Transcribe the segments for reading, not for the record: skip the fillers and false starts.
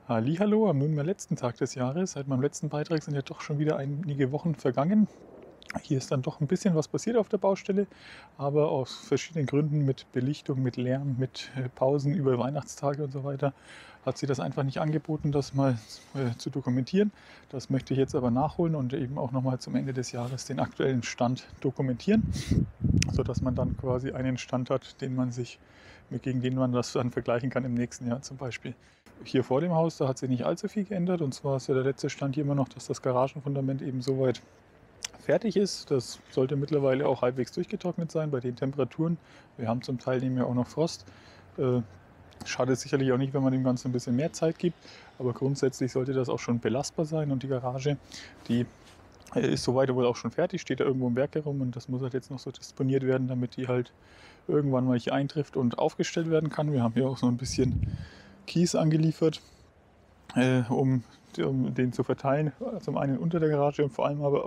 Hallihallo, am nunmehr letzten Tag des Jahres. Seit meinem letzten Beitrag sind ja doch schon wieder einige Wochen vergangen. Hier ist dann doch ein bisschen was passiert auf der Baustelle, aber aus verschiedenen Gründen mit Belichtung, mit Lärm, mit Pausen über Weihnachtstage und so weiter hat sich das einfach nicht angeboten, das mal zu dokumentieren. Das möchte ich jetzt aber nachholen und eben auch noch mal zum Ende des Jahres den aktuellen Stand dokumentieren, sodass man dann quasi einen Stand hat, gegen den man das dann vergleichen kann im nächsten Jahr zum Beispiel. Hier vor dem Haus, da hat sich nicht allzu viel geändert, und zwar ist ja der letzte Stand hier immer noch, dass das Garagenfundament eben soweit fertig ist. Das sollte mittlerweile auch halbwegs durchgetrocknet sein bei den Temperaturen. Wir haben zum Teil eben ja auch noch Frost. Schadet sicherlich auch nicht, wenn man dem Ganzen ein bisschen mehr Zeit gibt, aber grundsätzlich sollte das auch schon belastbar sein, und die Garage, die ist soweit wohl auch schon fertig, steht da irgendwo im Werk herum, und das muss halt jetzt noch so disponiert werden, damit die halt irgendwann mal hier eintrifft und aufgestellt werden kann. Wir haben hier auch so ein bisschen Kies angeliefert, um den zu verteilen. Zum einen unter der Garage und vor allem aber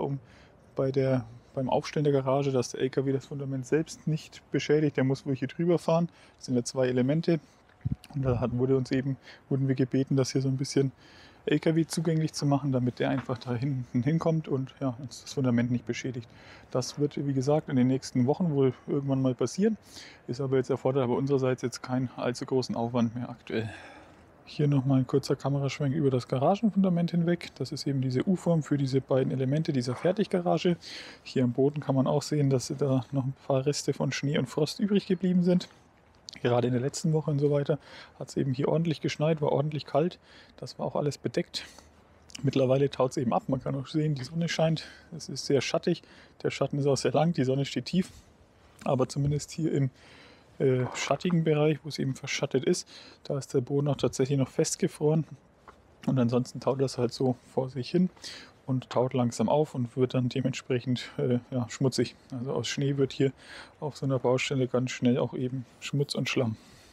beim Aufstellen der Garage, dass der LKW das Fundament selbst nicht beschädigt. Der muss wohl hier drüber fahren. Das sind ja zwei Elemente. Und wurden wir gebeten, das hier so ein bisschen LKW zugänglich zu machen, damit der einfach da hinten hinkommt und ja, uns das Fundament nicht beschädigt. Das wird, wie gesagt, in den nächsten Wochen wohl irgendwann mal passieren. Ist aber jetzt erfordert aber unsererseits jetzt keinen allzu großen Aufwand mehr aktuell. Hier nochmal ein kurzer Kameraschwenk über das Garagenfundament hinweg. Das ist eben diese U-Form für diese beiden Elemente dieser Fertiggarage. Hier am Boden kann man auch sehen, dass da noch ein paar Reste von Schnee und Frost übrig geblieben sind. Gerade in der letzten Woche und so weiter hat es eben hier ordentlich geschneit, war ordentlich kalt. Das war auch alles bedeckt. Mittlerweile taut es eben ab. Man kann auch sehen, die Sonne scheint. Es ist sehr schattig. Der Schatten ist auch sehr lang. Die Sonne steht tief. Aber zumindest hier im schattigen Bereich, wo es eben verschattet ist, da ist der Boden auch tatsächlich noch festgefroren. Und ansonsten taut das halt so vor sich hin und taut langsam auf und wird dann dementsprechend schmutzig. Also aus Schnee wird hier auf so einer Baustelle ganz schnell auch eben Schmutz und Schlamm.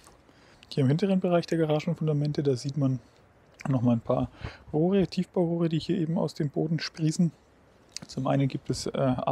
Hier im hinteren Bereich der Garagenfundamente, da sieht man nochmal ein paar Rohre, Tiefbaurohre, die hier eben aus dem Boden sprießen. Zum einen gibt es so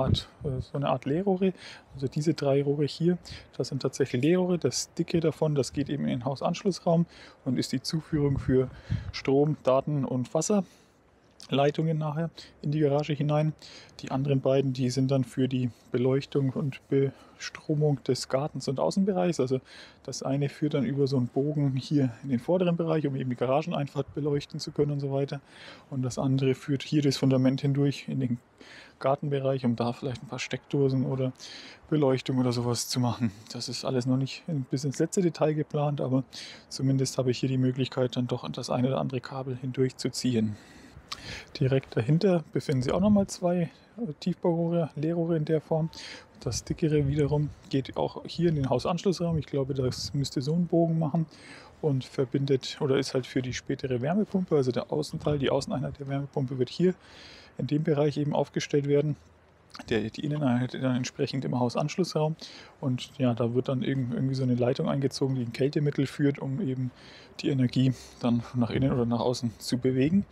eine Art Leerrohre, also diese drei Rohre hier, das sind tatsächlich Leerrohre. Das dicke davon, das geht eben in den Hausanschlussraum und ist die Zuführung für Strom, Daten und Wasserleitungen nachher in die Garage hinein. Die anderen beiden, die sind dann für die Beleuchtung und Bestromung des Gartens und Außenbereichs. Also das eine führt dann über so einen Bogen hier in den vorderen Bereich, um eben die Garageneinfahrt beleuchten zu können und so weiter. Und das andere führt hier das Fundament hindurch in den Gartenbereich, um da vielleicht ein paar Steckdosen oder Beleuchtung oder sowas zu machen. Das ist alles noch nicht bis ins letzte Detail geplant, aber zumindest habe ich hier die Möglichkeit, dann doch das eine oder andere Kabel hindurch zu ziehen. Direkt dahinter befinden sich auch nochmal zwei Tiefbaurohre, Leerrohre in der Form. Das dickere wiederum geht auch hier in den Hausanschlussraum. Ich glaube, das müsste so einen Bogen machen und verbindet oder ist halt für die spätere Wärmepumpe, also der Außenteil, die Außeneinheit der Wärmepumpe wird hier in dem Bereich eben aufgestellt werden. Die Inneneinheit dann entsprechend im Hausanschlussraum, und ja, da wird dann irgendwie so eine Leitung eingezogen, die ein Kältemittel führt, um eben die Energie dann nach innen oder nach außen zu bewegen.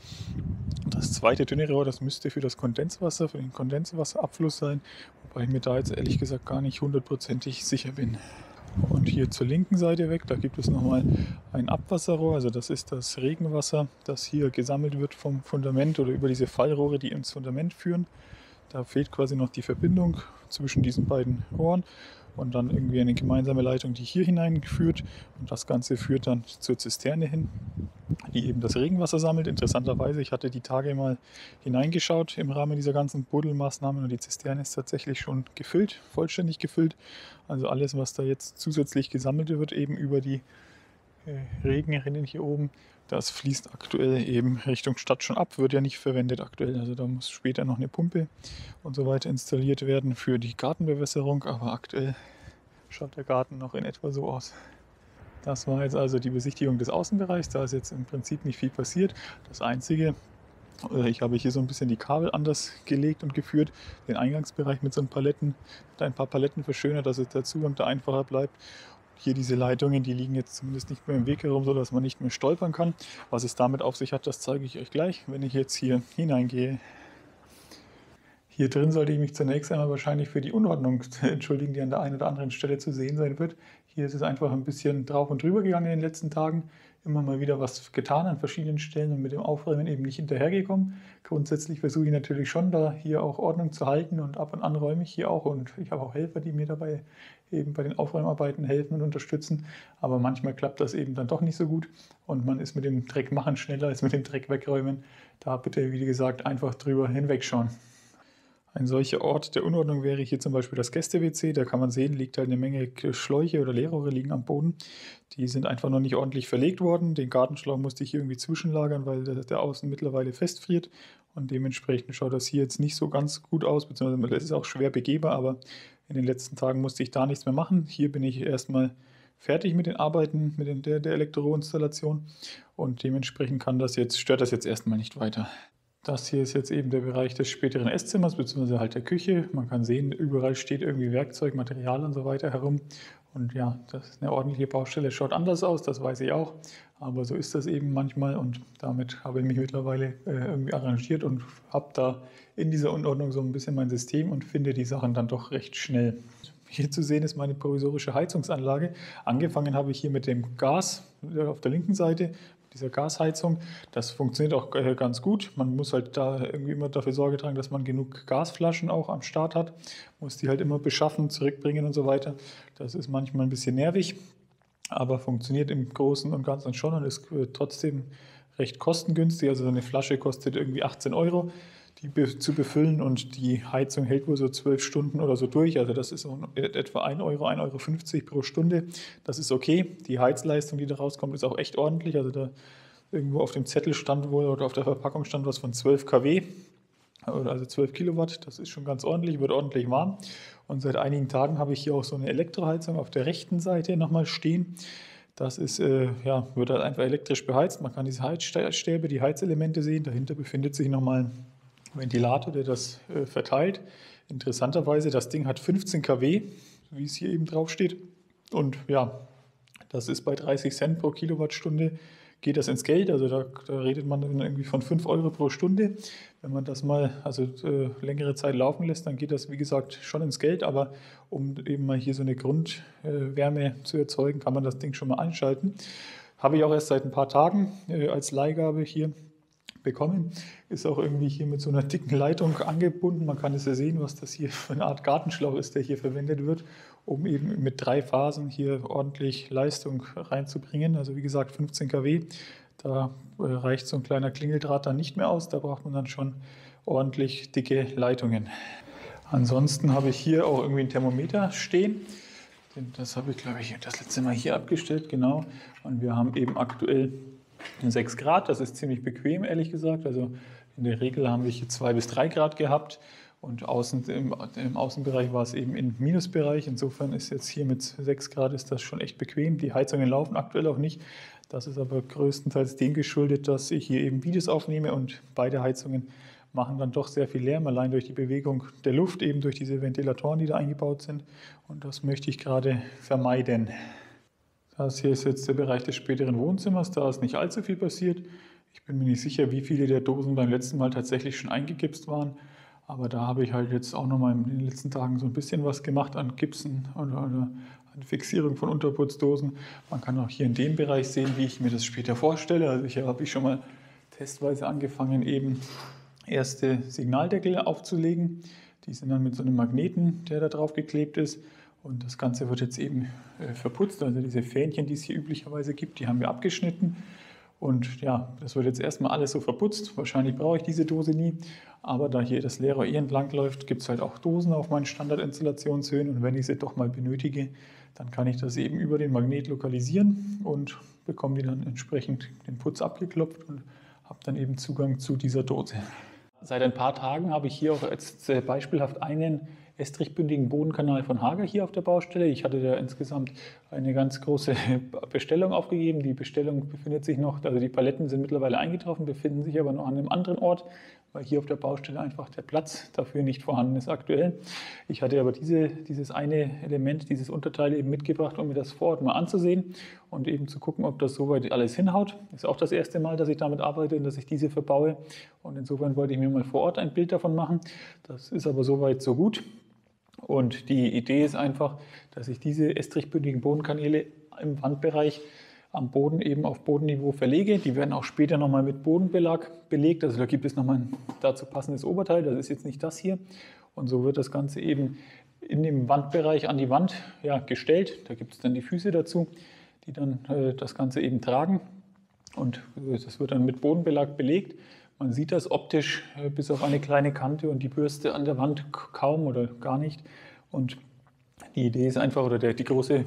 Das zweite dünnere Rohr, das müsste für das Kondenswasser, für den Kondenswasserabfluss sein, wobei ich mir da jetzt ehrlich gesagt gar nicht hundertprozentig sicher bin. Und hier zur linken Seite weg, da gibt es nochmal ein Abwasserrohr, also das ist das Regenwasser, das hier gesammelt wird vom Fundament oder über diese Fallrohre, die ins Fundament führen. Da fehlt quasi noch die Verbindung zwischen diesen beiden Rohren und dann irgendwie eine gemeinsame Leitung, die hier hineinführt. Und das Ganze führt dann zur Zisterne hin, die eben das Regenwasser sammelt. Interessanterweise, ich hatte die Tage mal hineingeschaut im Rahmen dieser ganzen Buddelmaßnahmen, und die Zisterne ist tatsächlich schon gefüllt, vollständig gefüllt. Also alles, was da jetzt zusätzlich gesammelt wird, eben über die Regenrinnen hier oben, das fließt aktuell eben Richtung Stadt schon ab, wird ja nicht verwendet aktuell. Also da muss später noch eine Pumpe und so weiter installiert werden für die Gartenbewässerung, aber aktuell schaut der Garten noch in etwa so aus. Das war jetzt also die Besichtigung des Außenbereichs, da ist jetzt im Prinzip nicht viel passiert. Das Einzige, ich habe hier so ein bisschen die Kabel anders gelegt und geführt, den Eingangsbereich mit so ein paar Paletten verschönert, dass der Zugang da einfacher bleibt. Hier diese Leitungen, die liegen jetzt zumindest nicht mehr im Weg herum, sodass man nicht mehr stolpern kann. Was es damit auf sich hat, das zeige ich euch gleich, wenn ich jetzt hier hineingehe. Hier drin sollte ich mich zunächst einmal wahrscheinlich für die Unordnung entschuldigen, die an der einen oder anderen Stelle zu sehen sein wird. Hier ist es einfach ein bisschen drauf und drüber gegangen in den letzten Tagen. immer mal wieder was getan an verschiedenen Stellen und mit dem Aufräumen eben nicht hinterhergekommen. Grundsätzlich versuche ich natürlich schon, da hier auch Ordnung zu halten und ab und an räume ich hier auch und ich habe auch Helfer, die mir dabei eben bei den Aufräumarbeiten helfen und unterstützen. Aber manchmal klappt das eben dann doch nicht so gut und man ist mit dem Dreck machen schneller als mit dem Dreck wegräumen. Da bitte, wie gesagt, einfach drüber hinwegschauen. Ein solcher Ort der Unordnung wäre hier zum Beispiel das Gäste-WC. Da kann man sehen, liegt halt eine Menge Schläuche oder Leerrohre liegen am Boden. Die sind einfach noch nicht ordentlich verlegt worden. Den Gartenschlauch musste ich hier irgendwie zwischenlagern, weil der außen mittlerweile festfriert. Und dementsprechend schaut das hier jetzt nicht so ganz gut aus, beziehungsweise es ist auch schwer begehbar, aber in den letzten Tagen musste ich da nichts mehr machen. Hier bin ich erstmal fertig mit den Arbeiten, mit der Elektroinstallation und dementsprechend stört das jetzt erstmal nicht weiter. Das hier ist jetzt eben der Bereich des späteren Esszimmers, beziehungsweise halt der Küche. Man kann sehen, überall steht irgendwie Werkzeug, Material und so weiter herum. Und ja, das ist eine ordentliche Baustelle, schaut anders aus, das weiß ich auch. Aber so ist das eben manchmal und damit habe ich mich mittlerweile irgendwie arrangiert und habe da in dieser Unordnung so ein bisschen mein System und finde die Sachen dann doch recht schnell. Hier zu sehen ist meine provisorische Heizungsanlage. Angefangen habe ich hier mit dem Gas auf der linken Seite, dieser Gasheizung. Das funktioniert auch ganz gut. Man muss halt da irgendwie immer dafür Sorge tragen, dass man genug Gasflaschen auch am Start hat. Muss die halt immer beschaffen, zurückbringen und so weiter. Das ist manchmal ein bisschen nervig, aber funktioniert im Großen und Ganzen schon und ist trotzdem recht kostengünstig. Also eine Flasche kostet irgendwie 18 Euro, die zu befüllen und die Heizung hält wohl so 12 Stunden oder so durch. Also das ist etwa 1 Euro, 1,50 Euro pro Stunde. Das ist okay. Die Heizleistung, die da rauskommt, ist auch echt ordentlich. Also da irgendwo auf dem Zettel stand wohl oder auf der Verpackung stand was von 12 kW, also 12 Kilowatt. Das ist schon ganz ordentlich, wird ordentlich warm. Und seit einigen Tagen habe ich hier auch so eine Elektroheizung auf der rechten Seite nochmal stehen. Das ist, wird halt einfach elektrisch beheizt. Man kann diese Heizstäbe, die Heizelemente sehen. Dahinter befindet sich nochmal ein Ventilator, der das verteilt. Interessanterweise, das Ding hat 15 kW, wie es hier eben drauf steht. Und ja, das ist bei 30 Cent pro Kilowattstunde, geht das ins Geld. Also da redet man dann irgendwie von 5 Euro pro Stunde. Wenn man das mal längere Zeit laufen lässt, dann geht das, wie gesagt, schon ins Geld. Aber um eben mal hier so eine Grundwärme zu erzeugen, kann man das Ding schon mal einschalten. Habe ich auch erst seit ein paar Tagen als Leihgabe hier bekommen. Ist auch irgendwie hier mit so einer dicken Leitung angebunden. Man kann es ja sehen, was das hier für eine Art Gartenschlauch ist, der hier verwendet wird, um eben mit 3 Phasen hier ordentlich Leistung reinzubringen. Also wie gesagt 15 kW. Da reicht so ein kleiner Klingeldraht dann nicht mehr aus. Da braucht man dann schon ordentlich dicke Leitungen. Ansonsten habe ich hier auch irgendwie ein Thermometer stehen. Das habe ich, glaube ich, das letzte Mal hier abgestellt, genau. Und wir haben eben aktuell 6 Grad, das ist ziemlich bequem, ehrlich gesagt. Also in der Regel haben wir hier 2 bis 3 Grad gehabt und im Außenbereich war es eben im Minusbereich. Insofern ist jetzt hier mit 6 Grad ist das schon echt bequem. Die Heizungen laufen aktuell auch nicht. Das ist aber größtenteils dem geschuldet, dass ich hier eben Videos aufnehme und beide Heizungen machen dann doch sehr viel Lärm, allein durch die Bewegung der Luft, eben durch diese Ventilatoren, die da eingebaut sind. Und das möchte ich gerade vermeiden. Das hier ist jetzt der Bereich des späteren Wohnzimmers, da ist nicht allzu viel passiert. Ich bin mir nicht sicher, wie viele der Dosen beim letzten Mal tatsächlich schon eingegipst waren. Aber da habe ich halt jetzt auch nochmal in den letzten Tagen so ein bisschen was gemacht an Gipsen oder an Fixierung von Unterputzdosen. Man kann auch hier in dem Bereich sehen, wie ich mir das später vorstelle. Also hier habe ich schon mal testweise angefangen, eben erste Signaldeckel aufzulegen. Die sind dann mit so einem Magneten, der da drauf geklebt ist. Und das Ganze wird jetzt eben verputzt. Also diese Fähnchen, die es hier üblicherweise gibt, die haben wir abgeschnitten. Und ja, das wird jetzt erstmal alles so verputzt. Wahrscheinlich brauche ich diese Dose nie. Aber da hier das Leerrohr entlang läuft, gibt es halt auch Dosen auf meinen Standardinstallationshöhen. Und wenn ich sie doch mal benötige, dann kann ich das eben über den Magnet lokalisieren und bekomme die dann entsprechend den Putz abgeklopft und habe dann eben Zugang zu dieser Dose. Seit ein paar Tagen habe ich hier auch jetzt beispielhaft einen estrichbündigen Bodenkanal von Hager hier auf der Baustelle. Ich hatte da insgesamt eine ganz große Bestellung aufgegeben. Die Bestellung befindet sich noch, also die Paletten sind mittlerweile eingetroffen, befinden sich aber noch an einem anderen Ort, weil hier auf der Baustelle einfach der Platz dafür nicht vorhanden ist aktuell. Ich hatte aber dieses eine Element, dieses Unterteil eben mitgebracht, um mir das vor Ort mal anzusehen und eben zu gucken, ob das soweit alles hinhaut. Das ist auch das erste Mal, dass ich damit arbeite und dass ich diese verbaue. Und insofern wollte ich mir mal vor Ort ein Bild davon machen. Das ist aber soweit so gut. Und die Idee ist einfach, dass ich diese estrichbündigen Bodenkanäle im Wandbereich am Boden eben auf Bodenniveau verlege. Die werden auch später nochmal mit Bodenbelag belegt. Also da gibt es nochmal ein dazu passendes Oberteil. Das ist jetzt nicht das hier. Und so wird das Ganze eben in dem Wandbereich an die Wand gestellt. Da gibt es dann die Füße dazu, die dann das Ganze eben tragen. Und das wird dann mit Bodenbelag belegt. Man sieht das optisch bis auf eine kleine Kante und die Bürste an der Wand kaum oder gar nicht. Und die Idee ist einfach, oder der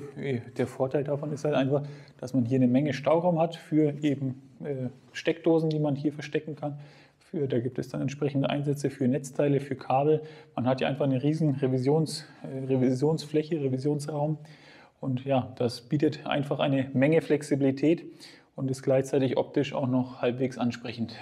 Vorteil davon ist halt einfach, dass man hier eine Menge Stauraum hat für eben Steckdosen, die man hier verstecken kann. Da gibt es dann entsprechende Einsätze für Netzteile, für Kabel. Man hat hier einfach eine riesen Revisionsfläche, Revisionsraum. Und ja, das bietet einfach eine Menge Flexibilität und ist gleichzeitig optisch auch noch halbwegs ansprechend.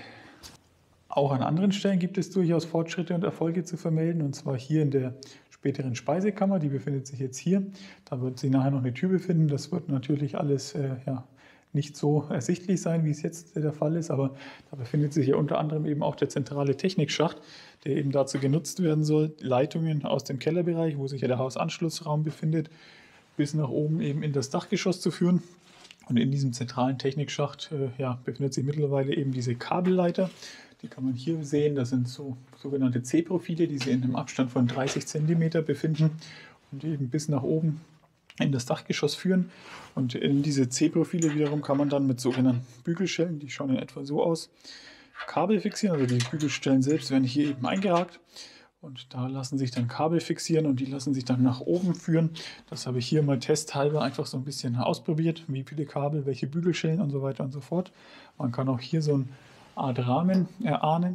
Auch an anderen Stellen gibt es durchaus Fortschritte und Erfolge zu vermelden, und zwar hier in der späteren Speisekammer, die befindet sich jetzt hier. Da wird sich nachher noch eine Tür befinden. Das wird natürlich alles nicht so ersichtlich sein, wie es jetzt der Fall ist, aber da befindet sich ja unter anderem eben auch der zentrale Technikschacht, der eben dazu genutzt werden soll, Leitungen aus dem Kellerbereich, wo sich ja der Hausanschlussraum befindet, bis nach oben eben in das Dachgeschoss zu führen. Und in diesem zentralen Technikschacht befindet sich mittlerweile eben diese Kabelleiter. Die kann man hier sehen. Das sind so sogenannte C-Profile, die sich in einem Abstand von 30 cm befinden und eben bis nach oben in das Dachgeschoss führen. Und in diese C-Profile wiederum kann man dann mit sogenannten Bügelstellen, die schauen in etwa so aus, Kabel fixieren. Also die Bügelstellen selbst werden hier eben eingeragt. Und da lassen sich dann Kabel fixieren und die lassen sich dann nach oben führen. Das habe ich hier mal testhalber einfach so ein bisschen ausprobiert, wie viele Kabel, welche Bügelstellen und so weiter und so fort. Man kann auch hier so eine Art Rahmen erahnen.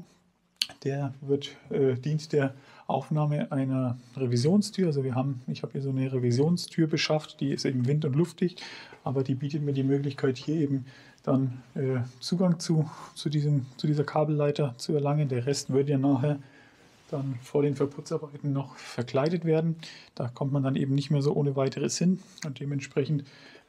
Der dient der Aufnahme einer Revisionstür. Also ich habe hier so eine Revisionstür beschafft, die ist eben wind- und luftdicht, aber die bietet mir die Möglichkeit, hier eben dann Zugang zu dieser Kabelleiter zu erlangen. Der Rest wird ja nachher dann vor den Verputzarbeiten noch verkleidet werden. Da kommt man dann eben nicht mehr so ohne weiteres hin. Und dementsprechend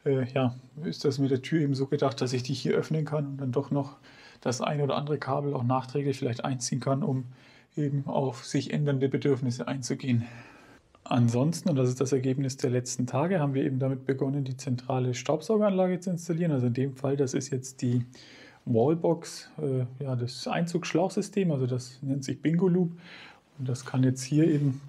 ist das mit der Tür eben so gedacht, dass ich die hier öffnen kann und dann doch noch das ein oder andere Kabel auch nachträglich vielleicht einziehen kann, um eben auf sich ändernde Bedürfnisse einzugehen. Ansonsten, und das ist das Ergebnis der letzten Tage, haben wir eben damit begonnen, die zentrale Staubsaugeranlage zu installieren. Also in dem Fall, das ist jetzt die Wallbox, das Einzugsschlauchsystem, also das nennt sich Bingo Loop. Und das kann jetzt hier eben,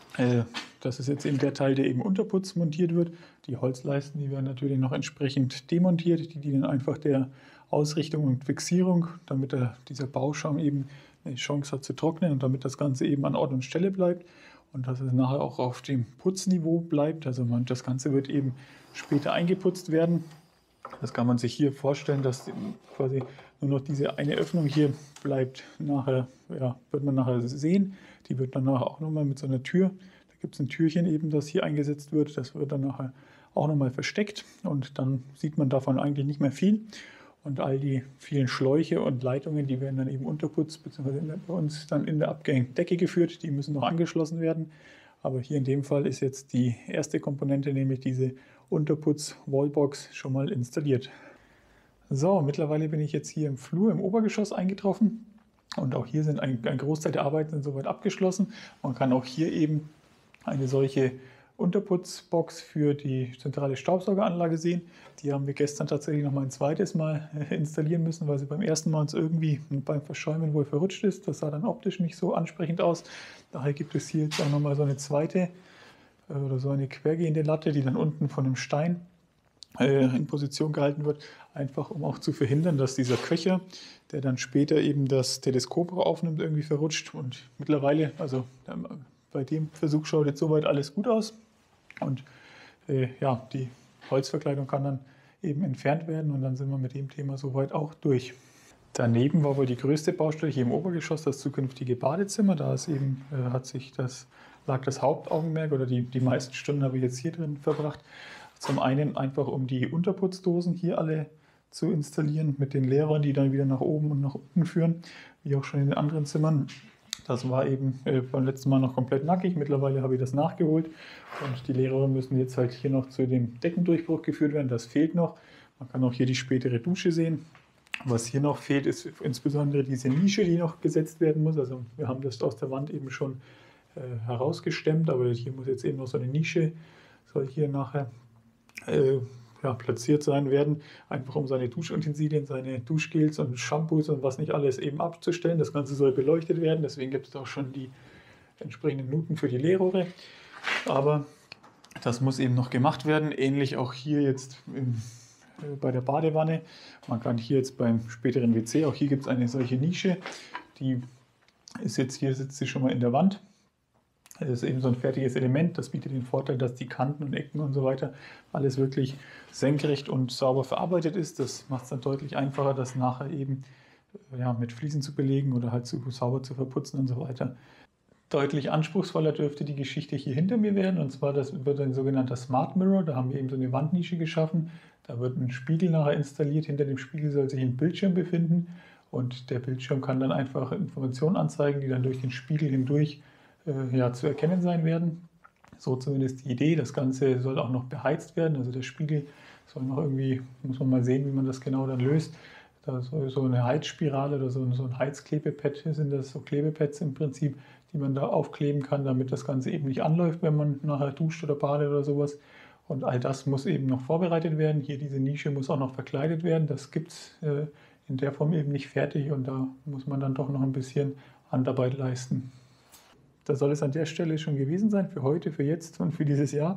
das ist jetzt eben der Teil, der eben Unterputz montiert wird. Die Holzleisten, die werden natürlich noch entsprechend demontiert, die dienen einfach der Ausrichtung und Fixierung, damit dieser Bauschaum eben eine Chance hat zu trocknen und damit das Ganze eben an Ort und Stelle bleibt und dass es nachher auch auf dem Putzniveau bleibt. Also das Ganze wird eben später eingeputzt werden. Das kann man sich hier vorstellen, dass quasi nur noch diese eine Öffnung hier bleibt. Nachher wird man nachher sehen. Die wird dann nachher auch nochmal mit so einer Tür. Da gibt es ein Türchen eben, das hier eingesetzt wird. Das wird dann nachher auch nochmal versteckt und dann sieht man davon eigentlich nicht mehr viel. Und all die vielen Schläuche und Leitungen, die werden dann eben unterputzt, beziehungsweise bei uns dann in der Abgangdecke geführt. Die müssen noch angeschlossen werden. Aber hier in dem Fall ist jetzt die erste Komponente, nämlich diese Unterputz-Wallbox, schon mal installiert. So, mittlerweile bin ich jetzt hier im Flur im Obergeschoss eingetroffen. Und auch hier sind ein Großteil der Arbeiten soweit abgeschlossen. Man kann auch hier eben eine solche Unterputzbox für die zentrale Staubsaugeranlage sehen. Die haben wir gestern tatsächlich noch mal ein zweites Mal installieren müssen, weil sie beim ersten Mal uns irgendwie beim Verschäumen wohl verrutscht ist. Das sah dann optisch nicht so ansprechend aus. Daher gibt es hier jetzt auch noch mal so eine zweite oder so eine quergehende Latte, die dann unten von einem Stein in Position gehalten wird, einfach um auch zu verhindern, dass dieser Köcher, der dann später eben das Teleskop aufnimmt, irgendwie verrutscht. Und mittlerweile, also bei dem Versuch schaut jetzt soweit alles gut aus. Und die Holzverkleidung kann dann eben entfernt werden und dann sind wir mit dem Thema soweit auch durch. Daneben war wohl die größte Baustelle hier im Obergeschoss das zukünftige Badezimmer. Da ist eben, lag das Hauptaugenmerk oder die meisten Stunden habe ich jetzt hier drin verbracht. Zum einen einfach, um die Unterputzdosen hier alle zu installieren mit den Leerern, die dann wieder nach oben und nach unten führen, wie auch schon in den anderen Zimmern. Das war eben beim letzten Mal noch komplett nackig. Mittlerweile habe ich das nachgeholt und die Leerrohre müssen jetzt halt hier noch zu dem Deckendurchbruch geführt werden. Das fehlt noch. Man kann auch hier die spätere Dusche sehen. Was hier noch fehlt, ist insbesondere diese Nische, die noch gesetzt werden muss. Also wir haben das aus der Wand eben schon herausgestemmt, aber hier muss jetzt eben noch so eine Nische, soll hier nachher ja, platziert sein werden, einfach um seine Duschutensilien, seine Duschgels und Shampoos und was nicht alles eben abzustellen. Das Ganze soll beleuchtet werden, deswegen gibt es auch schon die entsprechenden Nuten für die Leerrohre. Aber das muss eben noch gemacht werden, ähnlich auch hier jetzt bei der Badewanne. Man kann hier jetzt beim späteren WC, auch hier gibt es eine solche Nische, die ist jetzt hier, sitzt sie schon mal in der Wand. Das ist eben so ein fertiges Element, das bietet den Vorteil, dass die Kanten und Ecken und so weiter alles wirklich senkrecht und sauber verarbeitet ist. Das macht es dann deutlich einfacher, das nachher eben ja, mit Fliesen zu belegen oder halt sauber zu verputzen und so weiter. Deutlich anspruchsvoller dürfte die Geschichte hier hinter mir werden, und zwar das wird ein sogenannter Smart Mirror. Da haben wir eben so eine Wandnische geschaffen. Da wird ein Spiegel nachher installiert. Hinter dem Spiegel soll sich ein Bildschirm befinden und der Bildschirm kann dann einfach Informationen anzeigen, die dann durch den Spiegel hindurch ja, zu erkennen sein werden. So zumindest die Idee. Das Ganze soll auch noch beheizt werden. Also der Spiegel soll noch irgendwie, muss man mal sehen, wie man das genau dann löst. Da soll so eine Heizspirale oder so ein Heizklebepad, sind das so Klebepads im Prinzip, die man da aufkleben kann, damit das Ganze eben nicht anläuft, wenn man nachher duscht oder badet oder sowas. Und all das muss eben noch vorbereitet werden. Hier diese Nische muss auch noch verkleidet werden. Das gibt es in der Form eben nicht fertig und da muss man dann doch noch ein bisschen Handarbeit leisten. Das soll es an der Stelle schon gewesen sein für heute, für jetzt und für dieses Jahr.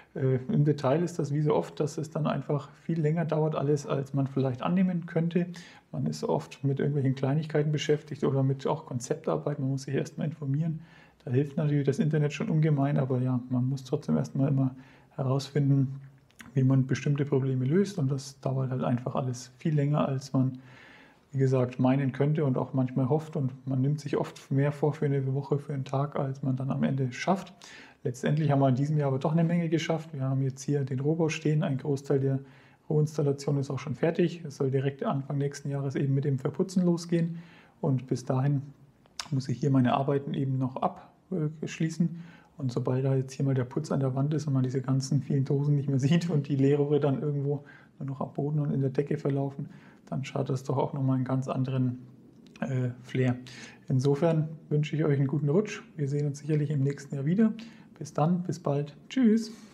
Im Detail ist das wie so oft, dass es dann einfach viel länger dauert alles, als man vielleicht annehmen könnte. Man ist oft mit irgendwelchen Kleinigkeiten beschäftigt oder mit auch Konzeptarbeit. Man muss sich erstmal informieren. Da hilft natürlich das Internet schon ungemein, aber ja, man muss trotzdem erstmal immer herausfinden, wie man bestimmte Probleme löst. Und das dauert halt einfach alles viel länger, als man, wie gesagt, meinen könnte und auch manchmal hofft. Und man nimmt sich oft mehr vor für eine Woche, für einen Tag, als man dann am Ende schafft. Letztendlich haben wir in diesem Jahr aber doch eine Menge geschafft. Wir haben jetzt hier den Rohbau stehen. Ein Großteil der Rohinstallation ist auch schon fertig. Es soll direkt Anfang nächsten Jahres eben mit dem Verputzen losgehen. Und bis dahin muss ich hier meine Arbeiten eben noch abschließen. Und sobald da jetzt hier mal der Putz an der Wand ist und man diese ganzen vielen Dosen nicht mehr sieht und die Leerrohre dann irgendwo nur noch am Boden und in der Decke verlaufen, dann schaut das doch auch nochmal einen ganz anderen Flair. Insofern wünsche ich euch einen guten Rutsch. Wir sehen uns sicherlich im nächsten Jahr wieder. Bis dann, bis bald. Tschüss.